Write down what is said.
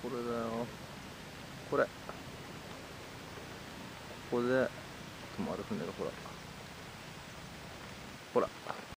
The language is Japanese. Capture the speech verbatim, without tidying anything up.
これだよ。これ。ここで止まる船がほら。ほら。